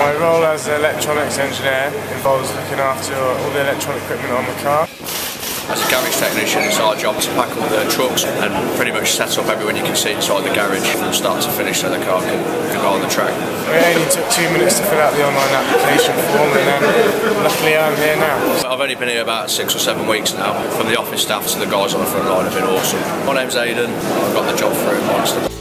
My role as an electronics engineer involves looking after all the electronic equipment on the car. As a garage technician, it's our job to pack all the trucks and pretty much set up everyone you can see inside the garage from start to finish so the car can go on the track. It only took 2 minutes to fill out the online application form, and then luckily I'm here now. I've only been here about 6 or 7 weeks now. From the office staff to the guys on the front line have been awesome. My name's Aidan, I've got the job through Monster.